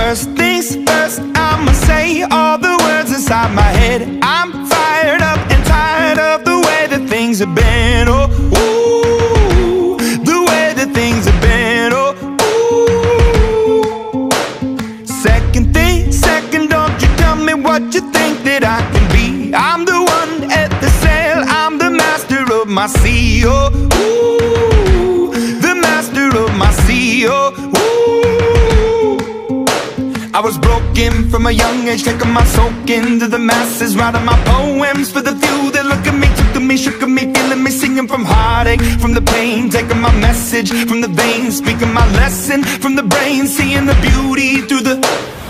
First things first, I'ma say all the words inside my head. I'm fired up and tired of the way that things have been. Oh, ooh, the way that things have been. Oh, ooh. Second thing, second, don't you tell me what you think that I can be. I'm the one at the sail, I'm the master of my sea. Oh, ooh, the master of my sea. Oh, ooh. I was broken from a young age, taking my soak into the masses, writing my poems for the few that look at me, took to me, shook at me, feeling me, singing from heartache, from the pain, taking my message from the veins, speaking my lesson from the brain, seeing the beauty through the